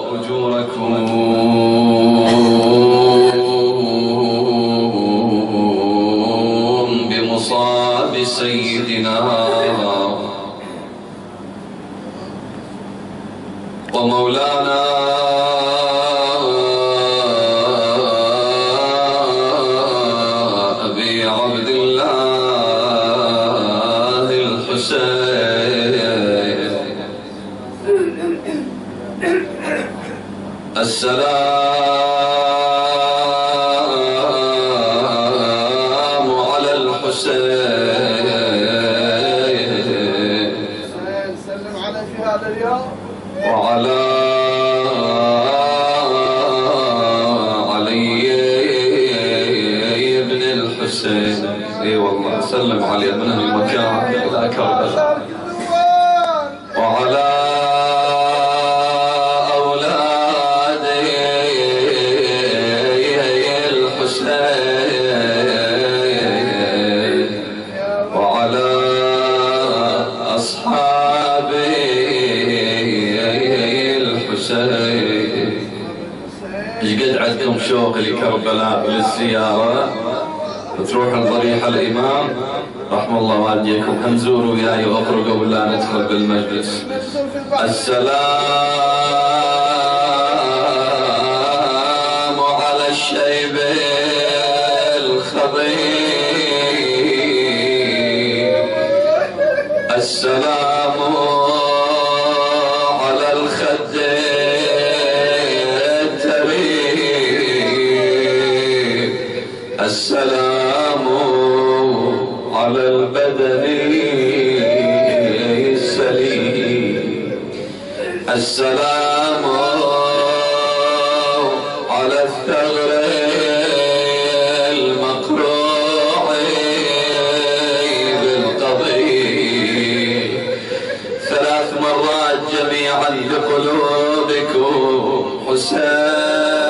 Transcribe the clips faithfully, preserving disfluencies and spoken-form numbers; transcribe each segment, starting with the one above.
أجوركم بمصاب سيدنا ومولانا أبي عبد الله الحسين. السلام على الحسين سلم على في هذا اليوم وعلى علي بن الحسين. اي والله سلم عليه من المكان الى كربلاء وعلى اولاد الحسين وعلى اصحاب الحسين. ايش قد عندكم شوق لكربلاء وللزياره؟ تروح الضريح الامام رحم الله والديكم هم زوروا وياي واخرجوا ولا ندخل بالمجلس. السلام على الشيب الخضير. السلام على الخد التريب. السلام على البدن السليم. السلام على الثغر المقروع بالقضيب. ثلاث مرات جميعا بقلوبكم حسين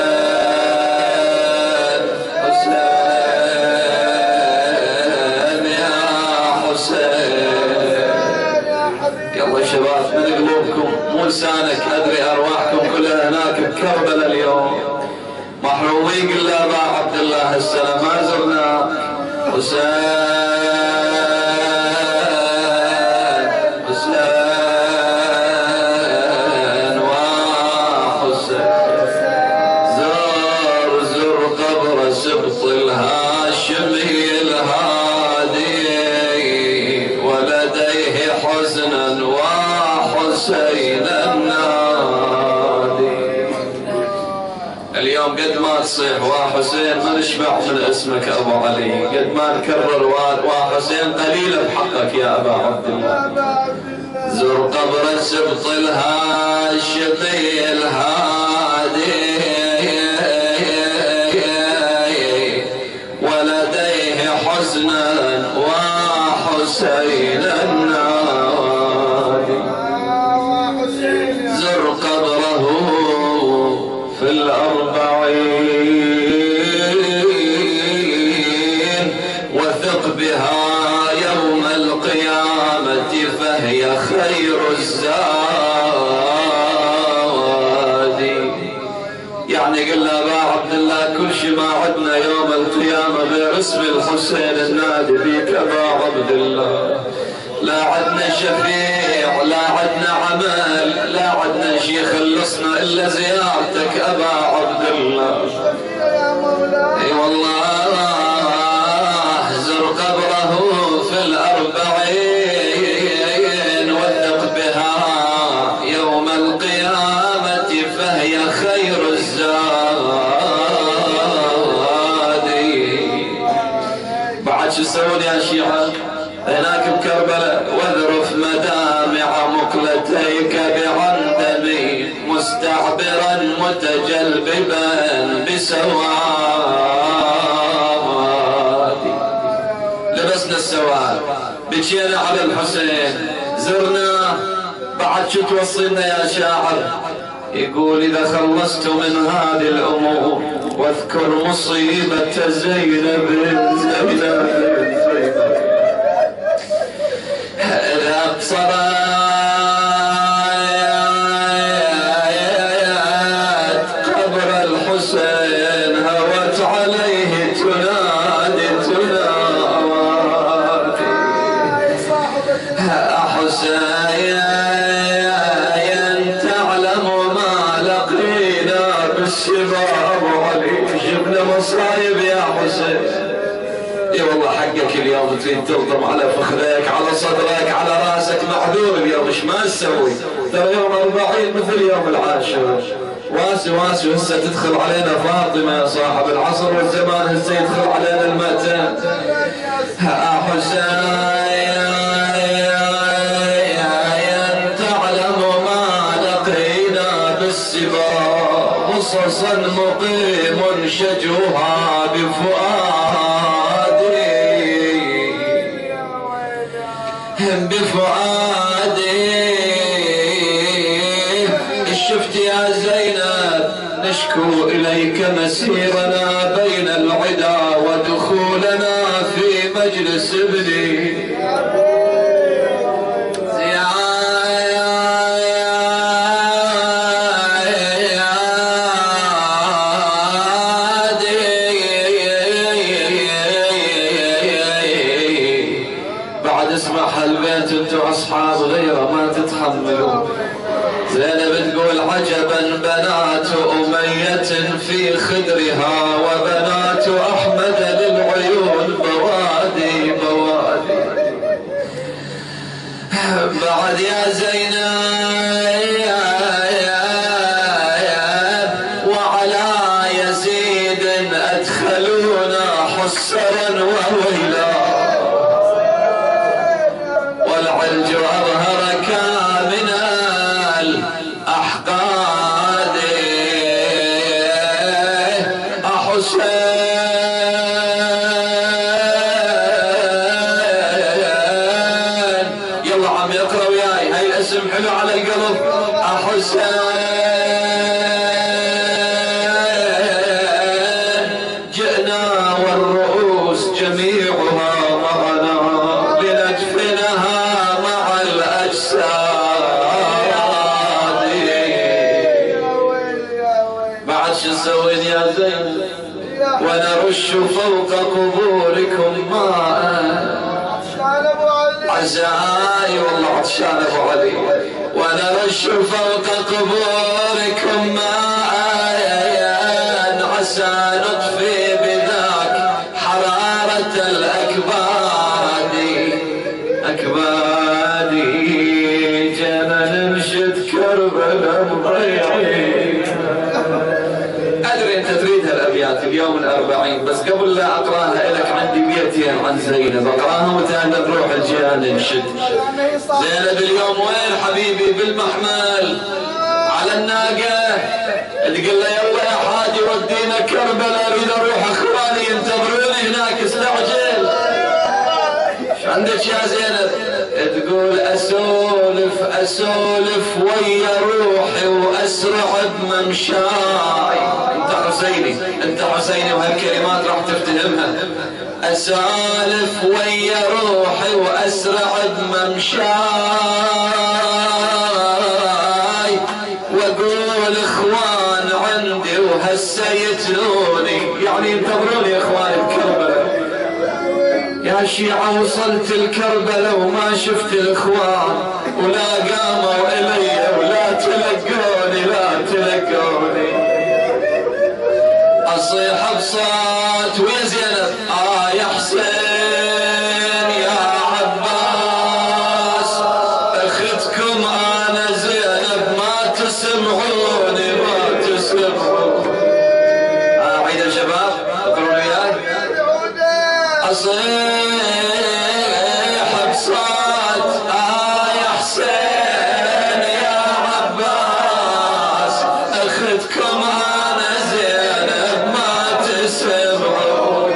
شباب من قلوبكم مو لسانك. ادري ارواحكم كلها هناك بكربلاء اليوم محرومين. قل له ابا عبد الله هسه ما زرنا حسين حسين وحسين. زور زور قبر سبط الهاشمي الهادي ولديه حزنا حسين النادي. اليوم قد ما تصيح وحسين ما نشبع من اسمك ابو علي. قد ما نكرر وحسين قليله بحقك يا ابا عبد الله. زر قبر السبط الهاشمي الهادي ولديه حزنا وحسين النادي. زر قبره في الأربعين وثق بها يوم القيامة فهي خير الزاد. يعني قلنا ابا عبد الله كل شيء ما عدنا يوم القيامة غير اسم الحسين النادي بك ابا عبد الله. لا عدنا شفيع لا عدنا عمل لا عدنا شيء خلصنا الا زيارتك ابا عبد الله. اي والله زر قبره في الاربعين وثق بها يوم القيامة فهي خير الزاد. بعد شو تسوون يا شيعة هناك بكربلاء؟ واذرف مدامع مقلتيك بعندمي مستعبرا متجلببا بسوادي. لبسنا السواد بكينا على الحسين زرنا. بعد شو توصينا يا شاعر؟ يقول اذا خلصت من هذه الامور واذكر مصيبة زينب زينب إذا صار بالسبا ابو علي جبنا مصايب يا حسين. اي والله حقك اليوم تريد تلطم على فخذك على صدرك على راسك معذور اليوم ايش ما تسوي؟ ترى يوم أربعين مثل يوم العاشر. واسي واسي هسه تدخل علينا فاطمه صاحب العصر والزمان هسه يدخل علينا المأتم. يا حسين تعلم ما لقينا بالسبا قصصا مقيم شجوها بفؤادي بفؤادي. شفت يا زينب نشكو إليك مسيرنا بين العدا ودخولنا في مجلس ابني هالبيت انتو اصحاب غيره ما تتحملوا. زينب تقول عجبا بنات أمية في خدرها وبنات أحمد للعيون بوادي بوادي. بعد يا زينب وعلى يزيد أدخلونا حسرا وويلا والعلج أظهر كامنا الأحقاد. أحسين يلا عم يقرأ وياي هاي الاسم حلو على القلب. أحسين جئنا والرؤوس جميعها معنا لندفنها مع الأجساد. بعد شو سوين يا زين ونرش فوق قبوركم ماء. عزاي والله عطشان ابو علي. ونرش فوق قبوركم ماء عسى نطفي بذاك حرارة الأكباد. أكبادي جينا ننشد كربلاء مضيعين. أدري أنت تريد هالأبيات اليوم الأربعين بس قبل لا أقراها لك عندي بيتين عن زينب أقراها وتانا نروح الجهاد ننشد. زينب اليوم وين حبيبي؟ بالمحمل على الناقة تقول له يلا يا حاجي ودينا كربلاء أريد أروح أخواني ينتظروني هناك استعجل. شو عندك يا زينب؟ تقول أسولف أسولف ويا روحي وأسرع بممشاي. أنت حسيني أنت حسيني وهالكلمات راح تفتهمها. أسولف ويا روحي وأسرع بممشاي وأقول إخوان عندي وهسه يتلوني يعني ينتظروني إخواني بكربلاء. يا شيعة وصلت الكربلاء وما شفت الإخوان ولا قاموا إلي ولا تلقوني لا تلقوني. أصيح بصوت ويا زينب آه يا حسين يا عباس أخذكم أنا زينب ما تسمعوني ما تسمعوني. آه عيد الشباب اقروا وياي. أصيح بصوت آه يا حسين يا عباس أخذكم أنا زينب ما تسمعون.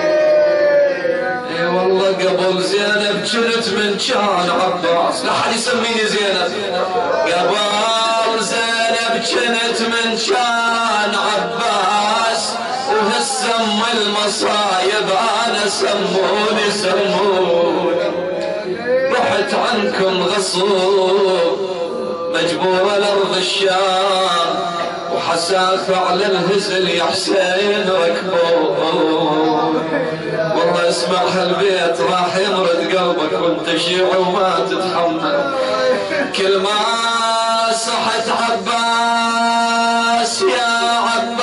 اي والله قبل زينب جنت من كان عباس لا حد يسميني زينب. قبل زينب جنت من كان عباس وهالسم المصايب انا سموني سموني. رحت عنكم غصوب مجبور الارض الشام وحساف على الهزل يا حسين ركبوه. والله اسمع هالبيت راح يمرد قلبك وانت شيع وما تتحمل. كل ما صحت عباس يا عباس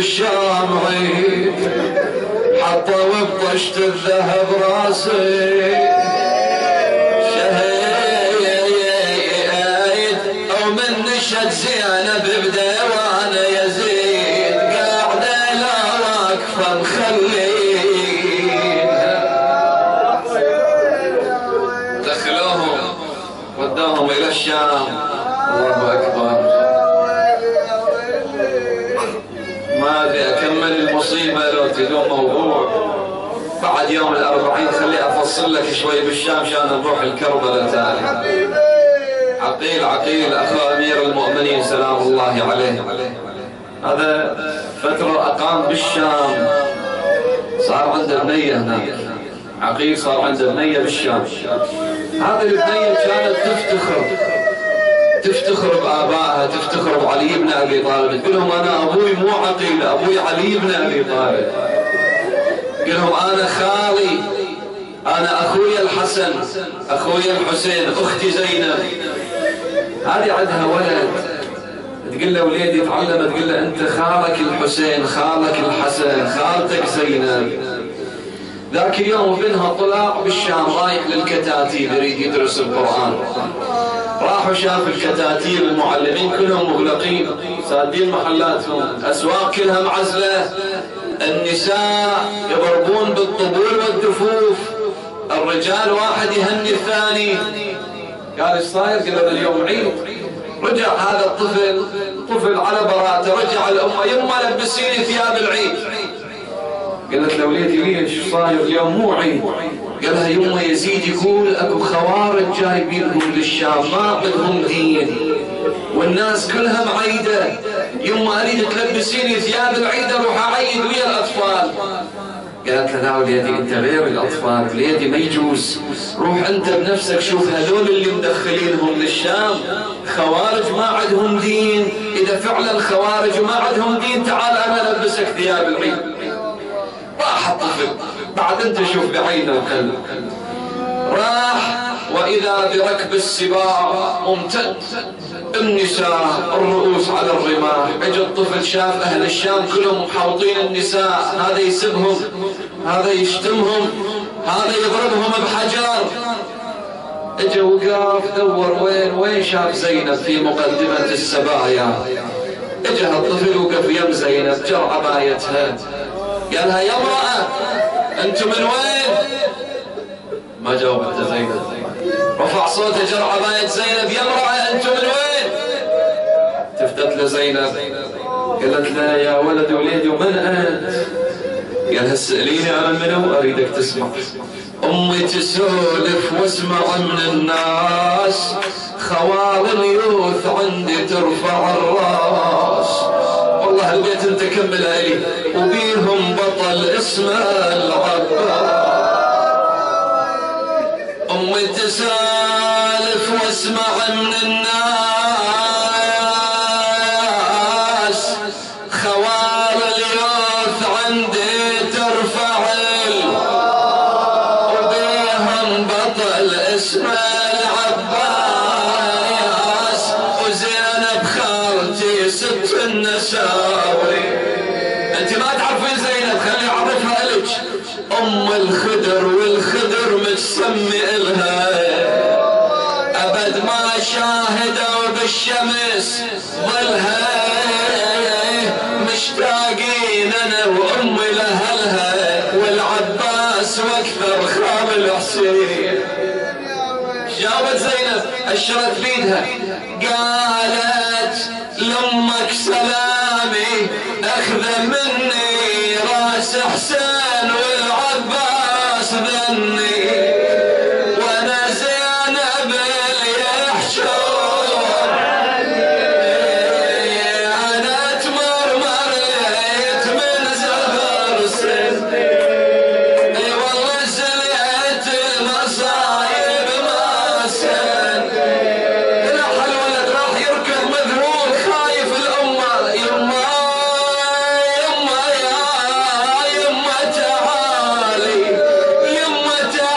بالشام عيد حطوا بطشت الذهب راسي شهيد او من نشد زينب بديوان يزيد قاعده لا واقفه مخليها دخلوهم وداهم الى الشام. الله اكبر. ما ادري اكمل المصيبه لو تدوم موضوع بعد يوم الاربعين. خلي افصل لك شوي بالشام عشان نروح الكربلاء تالي. عقيل عقيل اخو امير المؤمنين سلام الله عليه، هذا فتره اقام بالشام، صار عنده بنيه هناك. عقيل صار عنده بنيه بالشام. هذه البنيه كانت تفتخر تفتخر بآبائها، تفتخر بعلي بن أبي طالب. تقول لهم أنا أبوي مو عقيل، أبوي علي بن أبي طالب. تقول لهم أنا خالي، أنا أخوي الحسن، أخوي الحسين، أختي زينب. هذه عندها ولد، تقول له وليدي تعلم، تقول له أنت خالك الحسين، خالك الحسن، خالتك زينب. ذاك اليوم ابنها طلع بالشام رايح للكتاتيب يريد يدرس القرآن. راحوا شاف الكتاتيب المعلمين كلهم مغلقين سادين محلاتهم، اسواق كلها معزله، النساء يضربون بالطبول والدفوف، الرجال واحد يهني الثاني. قال ايش صاير؟ قال له اليوم عيد. رجع هذا الطفل طفل على براءته، رجع الامه يما لبسيني ثياب العيد. قالت له وليدي ليش صاير اليوم مو عيد؟ قالها يما يزيد يقول اكو خوارج جايبينهم للشام ما عندهم دين والناس كلها معيده، يما اريد تلبسيني ثياب العيد اروح اعيد ويا الاطفال. قالت له لا وليدي انت غير الاطفال، وليدي ما يجوز، روح انت بنفسك شوف هذول اللي مدخلينهم للشام خوارج ما عندهم دين، اذا فعلا خوارج وما عندهم دين تعال انا البسك ثياب العيد. راح الطفل بعد انت شوف بعينه وقلبه، راح واذا بركب السباع ممتد، النساء الرؤوس على الرماح. اجى الطفل شاف اهل الشام كلهم محاوطين النساء، هذا يسبهم، هذا يشتمهم، هذا يضربهم بحجر. اجى وقاف دور وين وين شاف زينب في مقدمة السبايا. اجى الطفل وقف يم زينب جر عبايتها، قالها يا امرأة انت من وين؟ ما جاوبت زينب. رفع صوته جر عباية زينب يا امرأة انت من وين؟ تفتت لزينب قالت لا يا ولد وليدي ومن انت؟ قالها اسأليني انا منو؟ اريدك تسمع. امي تسولف واسمع من الناس، خوار اليوث عندي ترفع الراس. والله البيت انت كملها لي، وبيهم بطل اسمه العباس. امي تسالف واسمع من الناس، خوار اليوث عندي ترفع وبيهم بطل اسمه العباس. وزينب خالتي ست النساوي. انت ما تعرفين زينب خلي اعرفها لك، ام الخدر والخدر متسمي الها، ابد ما شاهدوا بالشمس ظلها، مشتاقين انا وامي لاهلها، والعباس واكثر خال الحسين. جاوبت زينب اشرت بيدها قالت لامك سلامي اخذ مني راس حسين والعباس ذني، وانا زينب اللي يحشون انا تمرمريت من زهر سني. اي والله زليت المصايب ما سن. راح الولد راح يركض مذهول خايف الامه، يما يما يا يما تعالي يما تعالي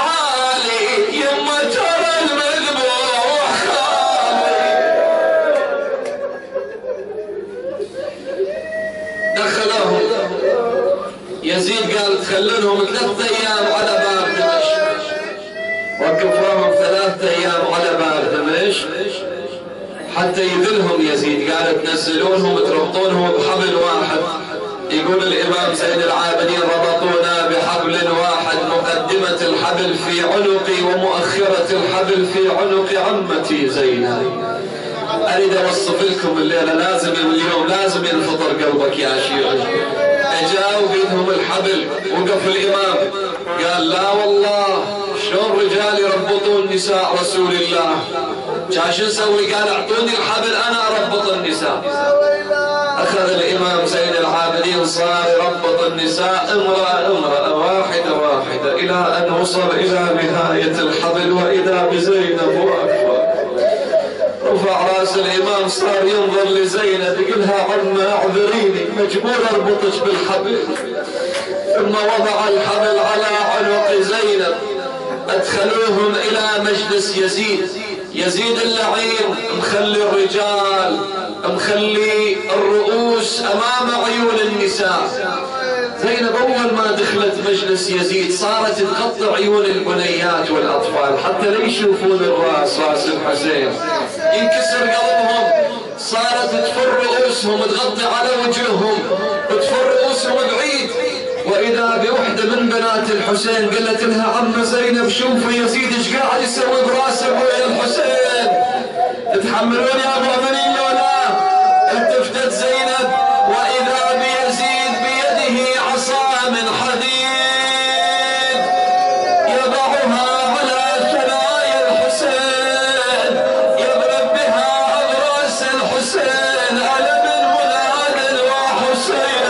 حتى يذلهم يزيد، قالت تنزلونهم تربطونهم بحبل واحد. يقول الإمام زين العابدين ربطونا بحبل واحد، مقدمة الحبل في عنقي ومؤخرة الحبل في عنق عمتي زينب. أريد أوصف لكم الليلة، لازم اليوم لازم ينفطر قلبك يا شيعي. جاءوا بيدهم الحبل، وقف الإمام قال لا والله شلون رجال يربطون نساء رسول الله؟ جاء شو نسوي؟ قال اعطوني الحبل أنا أربط النساء. أخذ الإمام زين العابدين صار يربط النساء امرأة امرأة واحدة واحدة إلى أن وصل إلى نهاية الحبل وإذا بزينب وأكبر. رفع راس الإمام صار ينظر لزينب يقول لها عمة اعذريني مجبور أربطك بالحبل. ثم وضع الحبل على عنق زينب. أدخلوهم إلى مجلس يزيد. يزيد اللعين مخلي الرجال مخلي الرؤوس أمام عيون النساء. زينب أول ما دخلت مجلس يزيد صارت تغطي عيون البنيات والأطفال حتى لا يشوفون الرأس، رأس الحسين ينكسر قلبهم. صارت تفر رؤوسهم تغطي على وجوههم وتفر رؤوسهم بعيد. وإذا بوحدة من بنات الحسين قالت لها عم زينب شوفي يزيد ايش قاعد يسوي براس ابوي الحسين، تتحملون يا مؤمنين لو لا؟ التفتت زينب وإذا بيزيد بيده عصا من حديد يضعها على ثنايا الحسين يضرب بها على رأس الحسين ألم مناد وحسين.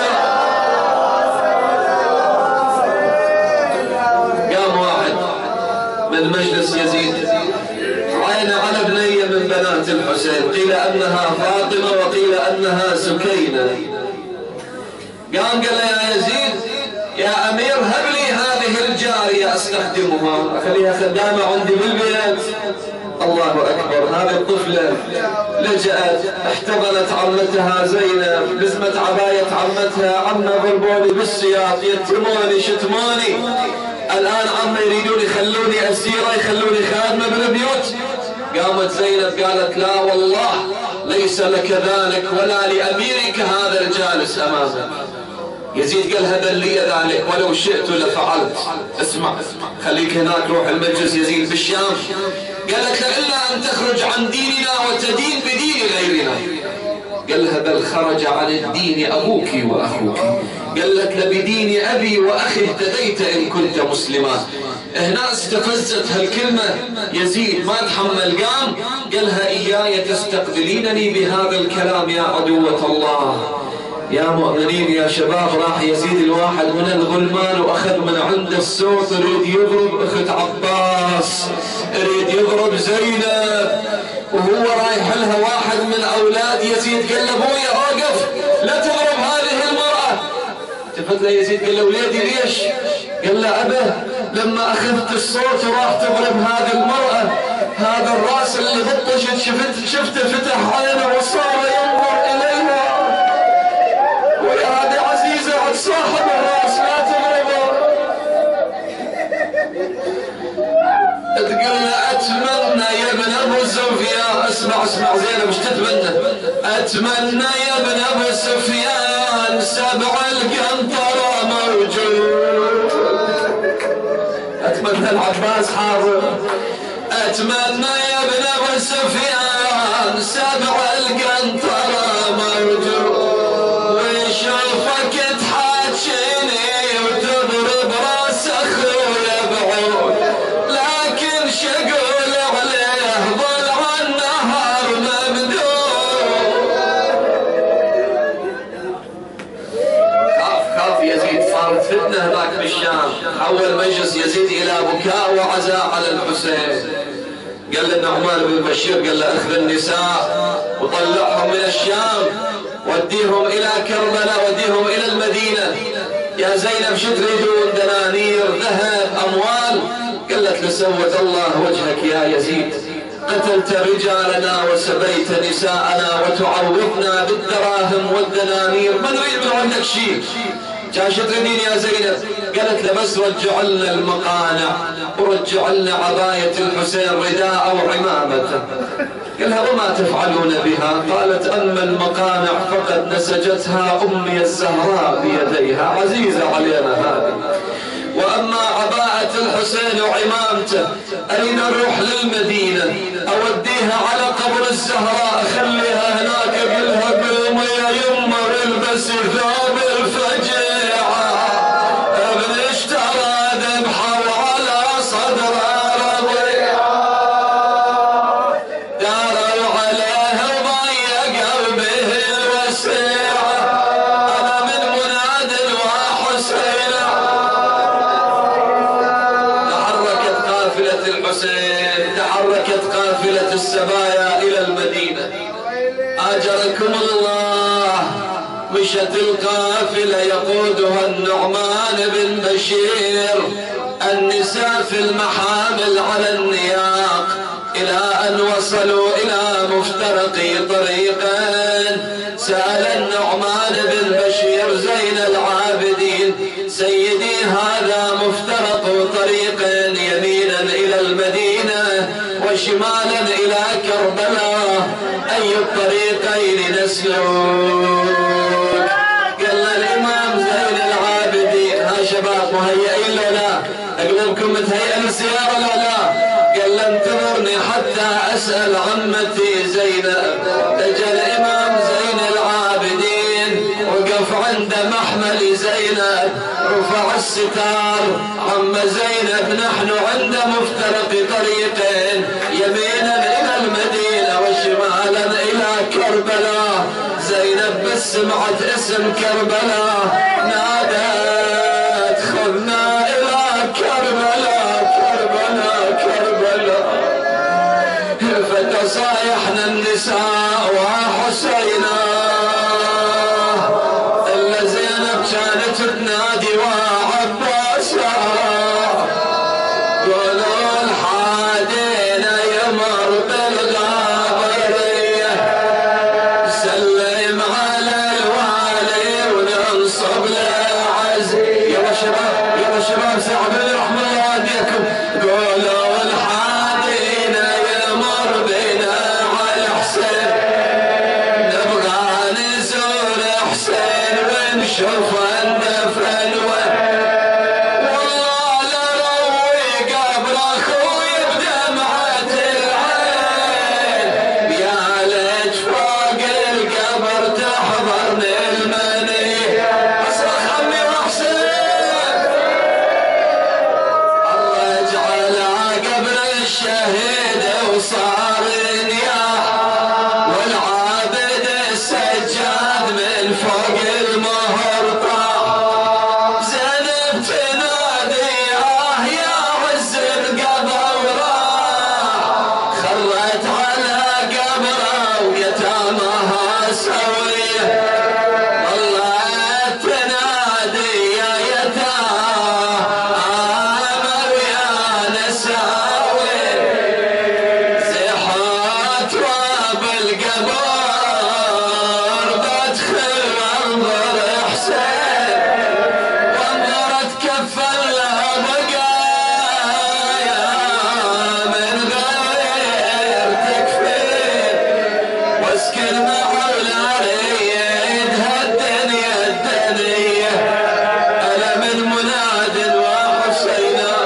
قام واحد من مجلس يزيد عين على بنية من بنات الحسين، قيل أنها فاطمة وقيل أنها سكينة. قام قال يا يزيد يا أمير هب لي هذه الجارية أستخدمها أخليها خدامة عندي بالبيت. الله أكبر. هذه الطفلة لجأت احتضنت عمتها زينب، لزمت عباية عمتها، عمة ضربوني بالسياط يتموني شتموني، الآن عم يريدون يخلوني أسيرة يخلوني خادمة بالبيوت. قامت زينب قالت لا والله ليس لك ذلك ولا لأميرك هذا الجالس أمامك. يزيد قال هذا لي ذلك ولو شئت لفعلت. اسمع خليك هناك روح المجلس يزيد بالشام. قالت له إلا أن تخرج عن ديننا وتدين بدين غيرنا. قال لها بل خرج عن الدين أبوك وأخوك. قالت له بدين أبي وأخي اهتديت إن كنت مسلما. هنا استفزت هالكلمة يزيد ما تحمل قام قالها إياي تستقبلينني بهذا الكلام يا عدوة الله. يا مؤمنين يا شباب راح يزيد الواحد من الغلمان وأخذ من عند السوط يريد يضرب أخت عباس يريد يضرب زينب وهو رايح لها واحد من أولاد يزيد قال له أبويا أوقف لا تضرب هذه المرأة. التفت له يزيد قال له وليدي ليش؟ قال له أبه لما أخذت الصوت وراح تضرب هذه المرأة هذا الرأس اللي بطشت شفت شفته فتح عينه وصار ينظر إليها ويا هذه عزيزة عند صاحب الرأس لا تضربه. تقول له أتمنى يا ابن أبو سفيان اسمع اسمع زينب ايش تتمنى؟ أتمنى يا ابن أبو سفيان سبع القنطرة موجود. أتمنى العباس حاضر. أتمنى يا ابن أبو سفيان سبع القنطرة موجود ويشوفك تحاكيني وتضرب راس أخويا بعود لكن شقول عليه ظل عالنهار ممدود. خاف خاف يزيد صارت فتنة هناك بالشام. حول مجلس يزيد إلى بكاء وعزاء على الحسين. قال له النعمان بن بشير قال له أخذ النساء وطلعهم من الشام وديهم إلى كربلاء وديهم إلى المدينة. يا زينب شو تريدون؟ دنانير ذهب أموال؟ قالت له سوت الله وجهك يا يزيد قتلت رجالنا وسبيت نساءنا وتعوضنا بالدراهم والدنانير ما نريد من عندك شيء. شو تريدين يا زينب؟ قالت له بس رجع لنا المقانع ورجع لنا عباية الحسين رداء وعمامته. قال لها وما تفعلون بها؟ قالت أما المقانع فقد نسجتها أمي الزهراء بيديها، عزيزة علينا هذه. وأما عباءة الحسين وعمامته أين نروح للمدينة أوديها على قبر الزهراء أخليها هناك أقولها قومي يا يمه البسي ثوب الفجيعة، ابن اشترى ذبحه وعلى صدره رضيعة، داروا عليه وضيق قلبه الوسيعة، أنا من مناد وحسين. الحسين تحركت قافلة السبايا إلى المدينة، أجركم الله. مشت القافلة يقودها النعمان بن بشير، النساء في المحامل على النياق، إلى أن وصلوا إلى مفترق طريقين. سأل النعمان بن بشير زين العابدين سيدي هذا مفترق طريقين، يمينا إلى المدينة وشمالا إلى كربلاء، أي الطريقين نسلك؟ قال الإمام زين العابدين ها شباب مهيئين له لا؟ أقلبكم متهيئة للسيارة لا لا؟ قال انتظرني حتى أسأل عمتي زينب. اجى الإمام زين العابدين وقف عند محمل زينب، رفع الستار. عم زينب نحن عند مفترق طريقين، يمينا إلى المدينة وشمالا إلى كربلاء. زينب بس سمعت اسم كربلاء نادت خذنا إلى كربلاء كربلاء كربلاء. فتصايحنا النساء وحسينا، إلا زينب كانت تنادي وعباسا، قولوا الحادينا يمر بالغابرية، سلم على الوالي وننصب له عز. يلا شباب يلا شباب ساعدوني رحمة الله عليكم. قولوا الحادينا يمر بنا على حسين، نبغى نزور حسين ونشوف الدفن، والله لروي قبر اخوي بدمعة العين، يا ليت فوق القبر تحضرني المني، اصرخ عمي وحسين. الله يجعل قبر الشهيد وصار نياح، والعابد السجاد من فوق المهر طاح. زينب تنادي آه يا عز القبر راح، خرت على قبره ويتامها سويه، والله تنادي يا يتامر يا نساوي، زحات راب القبر بدخل انظر حسين، وانظرت كفلها بقايا من غير تكفير، واسكن مع العريدها الدنيا الدنيا، انا من مناد وحسينا.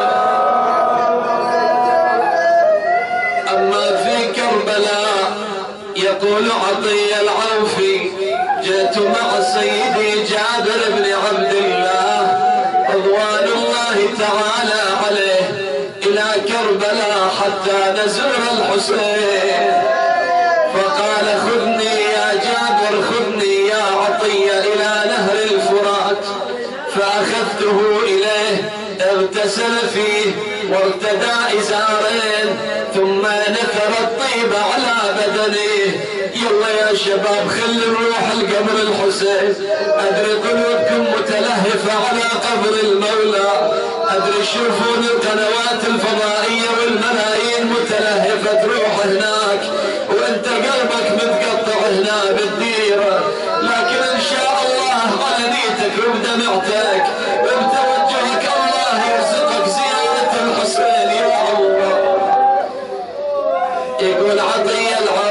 اما في كربلاء يقول عطية العوفي جئت مع سيدي جابر بن عبد الله رضوان الله تعالى عليه إلى كربلاء حتى نزور الحسين، فقال خذني يا جابر خذني يا عطية إلى نهر الفرات، فأخذته إليه اغتسل فيه وارتدى إزارين، ثم نثر الطيب على بدنه. يلا يا شباب خلي نروح القبر الحسين. أدري قلوبكم متلهفة على قبر المولى، أدري تشوفون القنوات الفضائية والملايين متلهفة تروح هناك وانت قلبك متقطع هنا بالديرة، لكن ان شاء الله على نيتك وبدمعتك وبتوجهك الله يرزقك زيارة الحسين يا الله. يقول عطية العظيم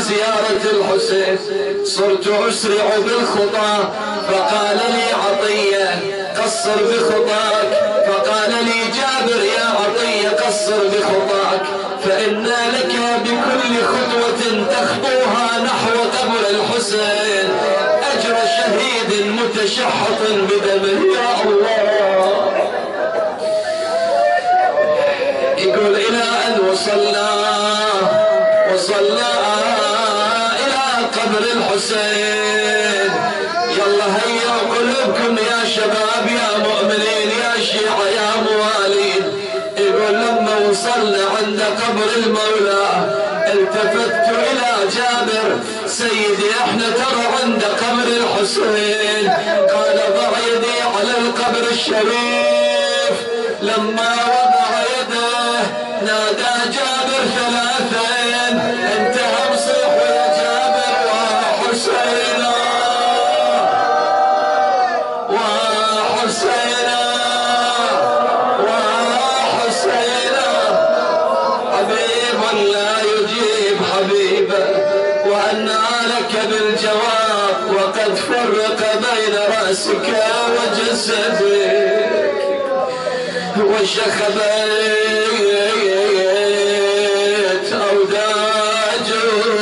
بزيارة الحسين صرت أسرع بالخطى، فقال لي عطية قصر بخطاك، فقال لي جابر يا عطية قصر بخطاك، فإن لك بكل خطوة تخطوها نحو قبر الحسين أجر شهيد متشحط بدمه. يا الله. يقول إلى أن وصلنا وصلنا إلى قبر الحسين. يلا هيا قلوبكم يا شباب يا مؤمنين يا شيعة يا موالين. يقول لما وصلنا عند قبر المولى التفت إلى جابر سيدي احنا ترى عند قبر الحسين. قال ضع يدي على القبر الشريف. لما وضع يده نادى جابر ثلاثين انتهى بصيح يا جابر وحسينا وحسينا وحسينا. حبيب لا يجيب حبيبه وأنى لك بالجواب وقد فرق بين رأسك وجسدك وشخبت أوداجك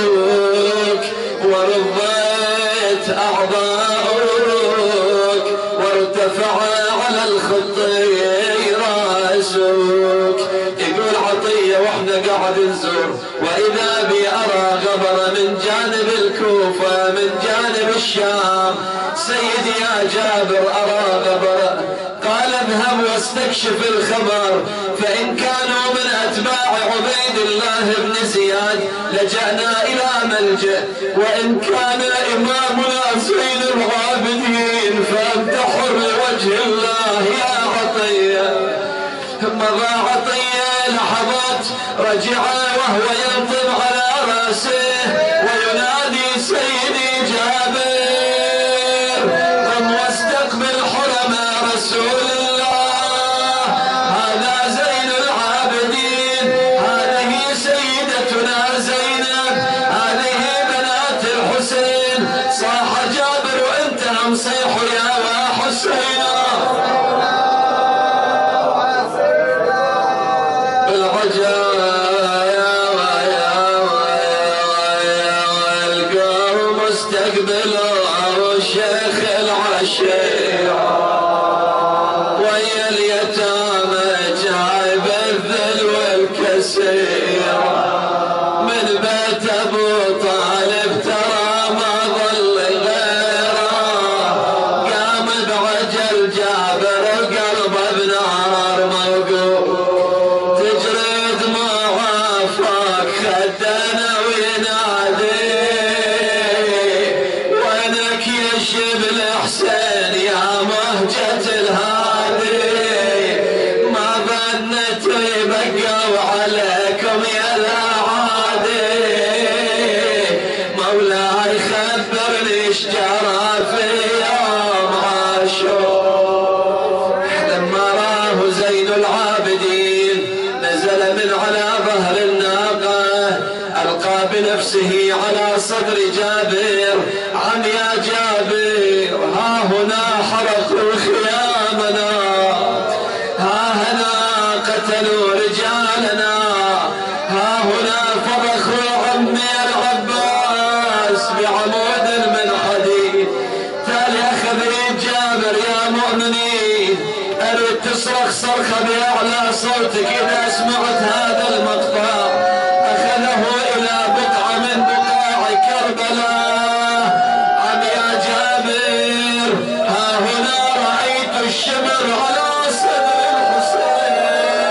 ورضيت أعضاؤك وارتفع على الخطي رأسك. يقول عطية واحنا قاعد نزور وإذا بي أرى غبرة من جانب الكوفة من جانب الشام. سيدي يا جابر أرى غبرة. قال اذهب واستكشف الخبر فإن كانوا من أتباع عبيد الله بن زياد لجأنا إلى ملجأ وإن كان إمامنا زين العابدين فأنت حر لوجه الله يا عطية. مضى عطية لحظات رجع وهو ينطب على رأسه وينادي سيدي جابر قم واستقبل حرم رسول الله. هذا زين العابدين هذه سيدتنا زينب هذه بنات الحسين. صاح جابر وانت مصيح يا حسين. ويا اليتامى جايب الذل والكسير من بيت ابو طالب ترى ما ظل غيره. قام بعجل جابر قلبه بنار موقوف تجري دموعه فوق خدنا وينادي وينك يا شبل حسين يا مهجة الهادي. ما ظنت يبقوا عليكم يا الاعادي. مولاي خبرني ايش جرى في يوم عاشور. لما راه زين العابدين نزل من على ظهر الناقة ألقى بنفسه على صدر جابر. عم يا جابر ها هنا حرقوا خيامنا ها هنا قتلوا رجالنا ها هنا فضخوا عمي العباس بعمود من حديد. تالي اخذ جابر يا مؤمنين اريد تصرخ صرخه باعلى صوتك اذا سمعت هذا المقطع. اخذه الى بقعه من بقاع كربلاء. عم يا جابر ها هنا رايت الشمر على صدر الحسين.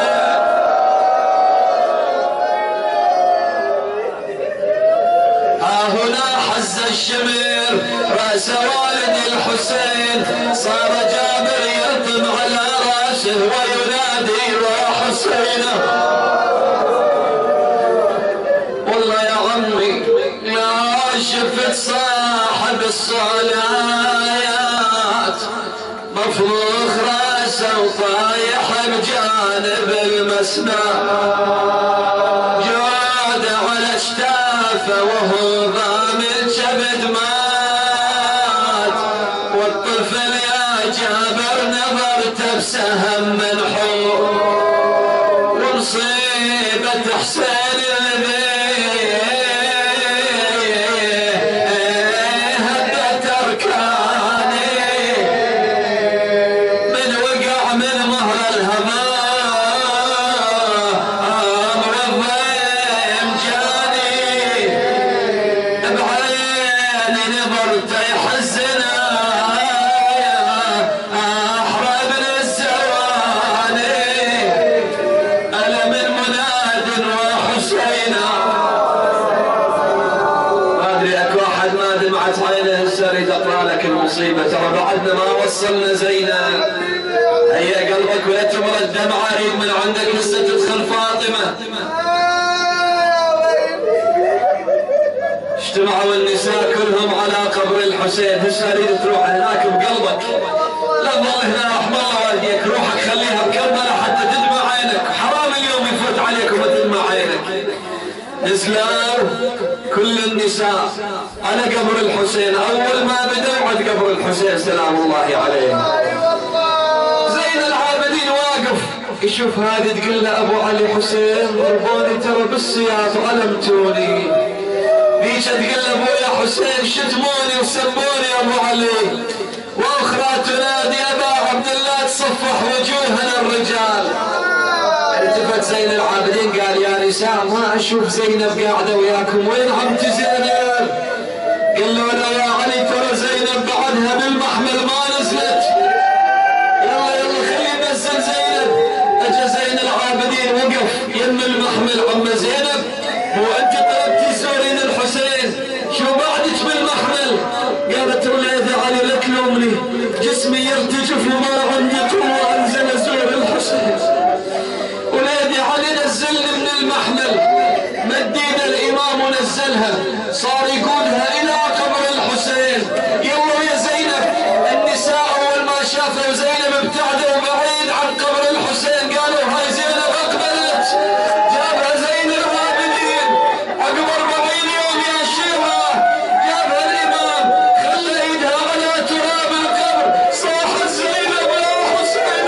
ها هنا حز الشمر راس والد الحسين. صار جابر يلطم على راسه وينادي وحسينه. والله يا عمي لا شفت صاحب الصلايات مفروخ راسه وطايح بجانب المسنى. جود على اشتافه وهو سهم منحور ومصيبة حسين الذي هبت أركاني من وقع من مهر الهمام والضيم جاني بعيني نظرت يحزنا عينه السريد اقرا لك المصيبه ترى بعدنا ما وصلنا زينب. هيا قلبك ولا تمر الدمعه اريد من عندك هسه تدخل فاطمه. اجتمعوا النساء كلهم على قبر الحسين. هسه اريد تروح هناك بقلبك لا تظل هنا رحم الله والديك. روحك خليها بكربلاء حتى تدمع عينك. حرام اليوم يفوت عليك وما تدمع عينك. نزلوا كل النساء على قبر الحسين. اول ما بدأوا عند قبر الحسين سلام الله عليه. زين العابدين واقف يشوف هذه تقول له ابو علي حسين ضربوني ترى بالسياف علمتوني. ذيك تقول له ابو يا حسين شتموني وسبوني ابو علي. واخرى تنادي ابا عبد الله تصفح وجوهنا الرجال. التفت زين العابدين قال يا نساء ما اشوف زينب قاعده وياكم وين عمتي زينب؟ قالوا له يا علي ترى زينب بعدها بالمحمل ما نزلت. يلا يلا خلي ننزل زينب. اجى زين العابدين وقف يم المحمل. عم زينب مو انت طلبتي زورين الحسين شو بعدك بالمحمل؟ قالت له يا علي لا تلومني جسمي يرتجف وما عندي قوه انزل ازور الحسين. ولادي علي نزلني من المحمل. مدينا الامام ونزلها صار يقودها الى قبر الحسين. يلا يا زينب. النساء اول ما شافوا زينب ابتعدوا بعيد عن قبر الحسين قالوا هاي زينب اقبلت. جابها زين العابدين عقب أربعين يوم يا شيخه. جابها الامام خلى ايدها على تراب القبر صاحت زينب يا حسين.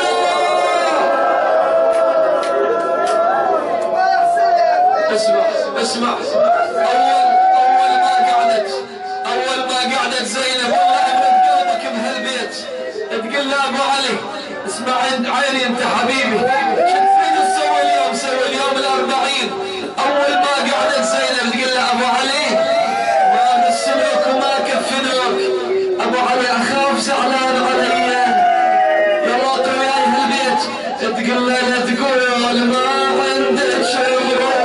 اسمع اسمع اول اول ما قعدت اول ما قعدت زينب والله ابن قلبك بهالبيت تقول له ابو علي اسمع عيني انت حبيبي شو تريد تسوي اليوم؟ سوي اليوم الاربعين. اول ما قعدت زينب تقول له ابو علي ما غسلوك وما كفنوك. ابو علي اخاف زعلان علي يلا وياي هالبيت. تقول له لا تقول ما عندك شغل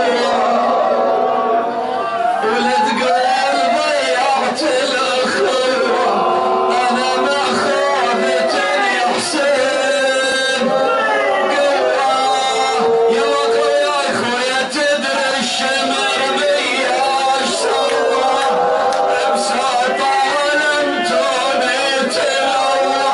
ولا تقول ضيعت الاخوه. انا ما خافتني يا حسين قوه. يلا قوي يا اخويا تدري الشمر بيا ايش سوى بساطه علمتوني تلوى.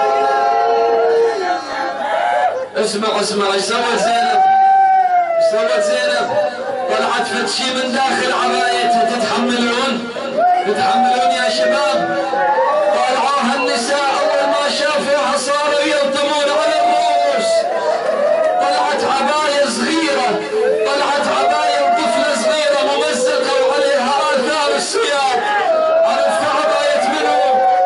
اسمع اسمع ايش سوت زينب؟ ايش سوت زينب؟ طلعت فتشي من داخل عبايتها. تتحملون؟ تتحملون يا شباب؟ طلعوها النساء اول ما شافوها صاروا يلطمون على الرؤوس. طلعت عبايه صغيره طلعت عبايه طفله صغيره ممزقه وعليها اثار السياق. عرفت عبايه منو؟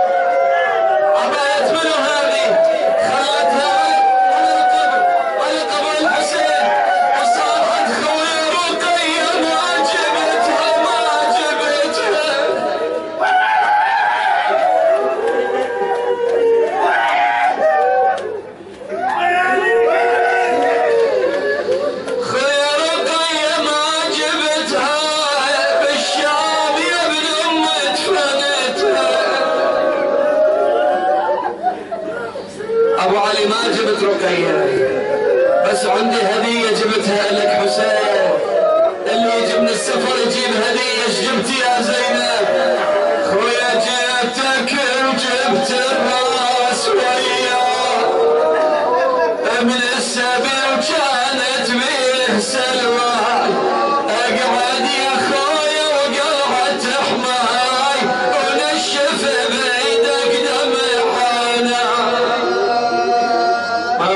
عبايه منو هذه؟ خلتها على القبر على قبر الحسين وصارت خوي رقيه ما جبتها ما جبتها. خوي رقيه ما جبتها بالشام يا ابن ام دفنتها. ابو علي ما جبت رقيه بس عندي هديه جبتها لك حسين. اللي يجي من السفر يجيب هديه. ايش جبتي يا زينب؟ خويا جبتك وجبت الراس وياه من السبي وكانت به سلوى. اقعد يا خويا وقلعت حماي ونشف بايدك دمعنا. ما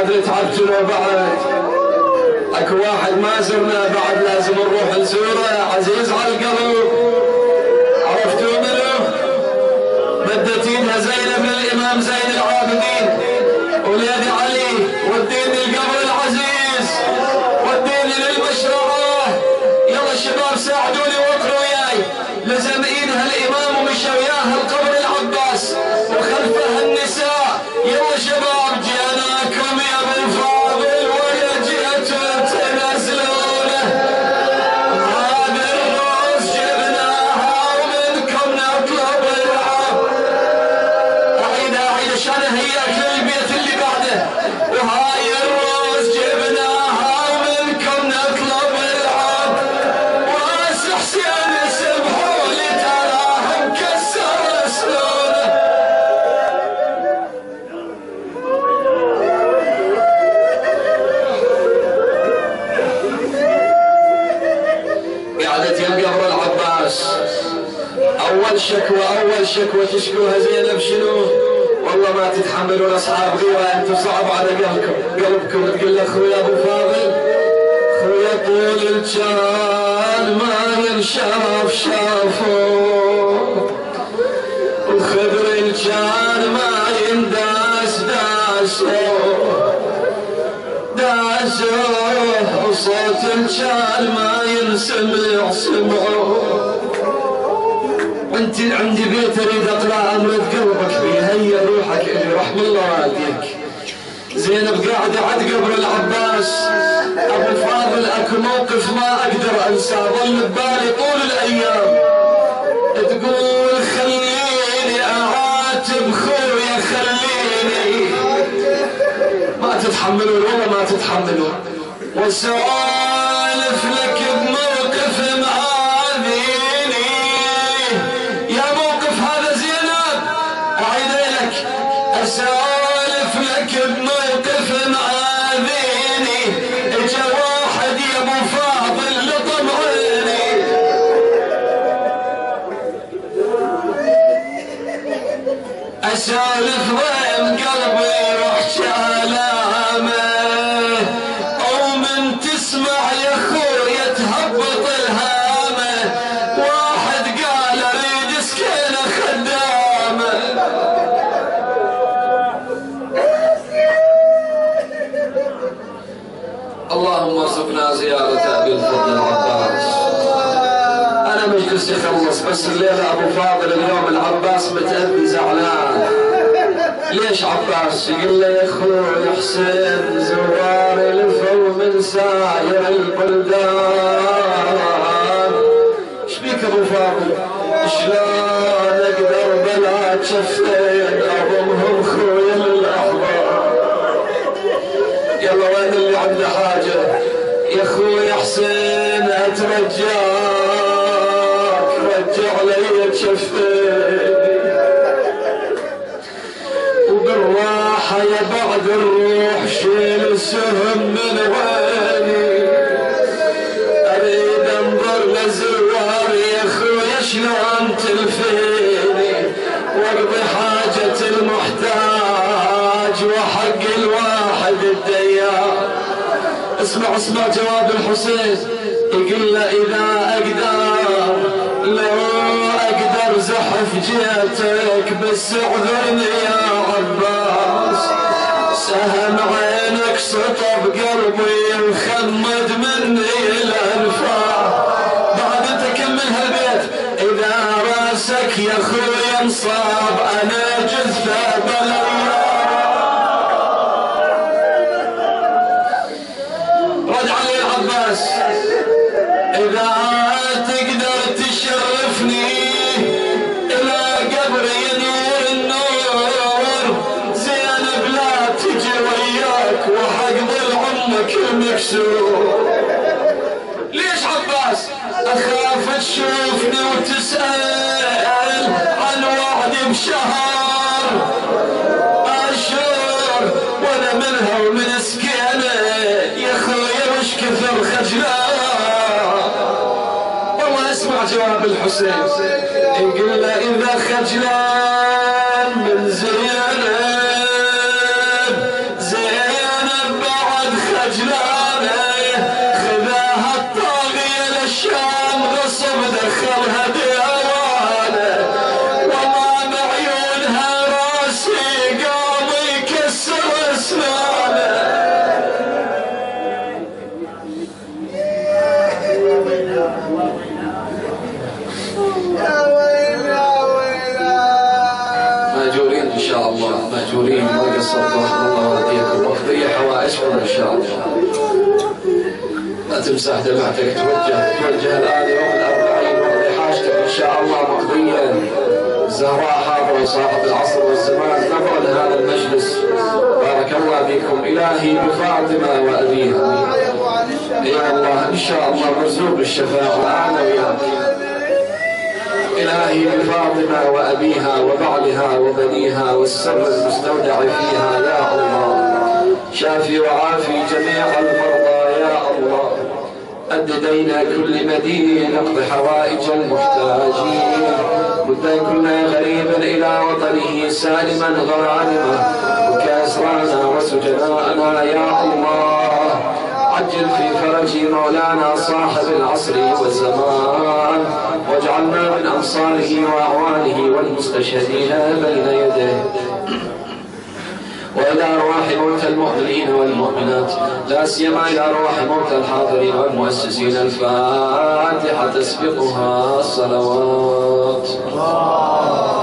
واحد ما زرنا بعد لازم نروح نزوره، عزيز على القلب. عرفتوا منه؟ مدت ايدها زينب للامام زين العابدين وليدي علي، وديني القبر العزيز، وديني للمشرعه. يلا شباب ساعدوني وقروا وياي. لزم ايدها الامام ومشى وياها القبر العباس وخلفها النساء. يلا شباب جيناكم يا ابو فاضل ويا جيتوا تنزلونه. هذا الروس جبناها ومنكم نطلب العب. اعيد اعيد عشان اهيئك للبيت اللي بعده. وهاي الروس جبناها ومنكم نطلب العب. واس حسين سبحوا لي تراهم كسر سنونه. قعدت يم قبر العباس. اول شكوى اول شكوى تشكوها زينب شنو؟ والله ما تتحملون اصحاب غيره، انتم صعب على قلبكم قلبكم. تقول له خويا ابو فاضل، خويا طول الجان ما ينشاف شافوه، وخبر الجان ما ينداس داسوه داسوه، وصوت الجان ما ينسمع سمعوه. انت عندي بيت اريد اطلع امرض قلبك فيه، هيا روحك الي رحم الله والديك. زينب قاعده عند قبر العباس. ابو فاضل اكو موقف ما اقدر انساه، ظل ببالي طول الايام. تقول خليني اعاتب خويا خليني، ما تتحملون والله ما تتحملون. وسالف لك بموقف معاذيني. يا موقف هذا زينب اعيد لك. اسالف لك بموقف معاذيني. اجا واحد يا ابو فاضل لطم عيني. اسالف ضيم قلبي روح كلامه، او من تسمع يا خويا تهبط الهامه. واحد قال اريد سكينه خدامه. اللهم ارزقنا زياره ابي الفضل العباس. انا مجلس يخلص بس الليله ابو فاضل اليوم العباس متأذي زعلان. ليش عباس؟ يقول له يا اخوي حسين زوار لفوا من ساير البلدان. ايش بيك ابو فاضل؟ شلون اقدر بلا شفتين اضمهم خويا للاحضان؟ يلا وين اللي عنده حاجه؟ يا اخوي حسين اترجاك رجع لي شفتين، وبالراحة يا بعد الروح شيل السهم من ويني. اريد انظر لزوار يا خويا شلون تلفيني، واقضي حاجة المحتاج وحق الواحد الديان. اسمع اسمع جواب الحسين. يقول له اذا اقدر لو اقدر زحف جيتك بس اعذرني يا عباس. سهم عينك سطب قلبي وخمد مني الانفاس. بعد تكمل هالبيت. اذا راسك يا خويا انصاب انا جثه بلا. رد علي العباس. اذا تقدر تشرفني الى قبري ينور النور. زينب لا تجي وياك وحق ظل عمك المكسور. ليش عباس؟ اخاف تشوفني وتسأل عن وعدي بشهر اشهر وانا منها ومن سكينه. يا خويا وش كثر خجلان. والله اسمع جواب الحسين. يقول له اذا خجلان من زينب زينب بعد خجلانه لا تمسح دمعتك، توجه توجه الآن يوم الأربعين وقضي حاجتك إن شاء الله مقضيا. الزهراء حاضرة وصاحب العصر والزمان نظرا لهذا المجلس، بارك الله بكم. إلهي بفاطمة وأبيها يا الله إن شاء الله مرزوق بالشفاعة أنا وياك. إلهي بفاطمة وأبيها وبعلها وبنيها والسر المستودع فيها يا الله، شافي وعافي جميع المرضى يا الله، أد دين كل مدين، اقض حوائج المحتاجين، مد كل غريب إلى وطنه سالما غانما، وكأسرانا وسجناءنا يا الله، عجل في فرج مولانا صاحب العصر والزمان، واجعلنا من أنصاره وأعوانه والمستشهدين بين يديه. وإلى أرواح موتى المؤمنين والمؤمنات، لا سيما إلى أرواح موتى الحاضرين والمؤسسين، الفاتحة تسبقها الصلوات.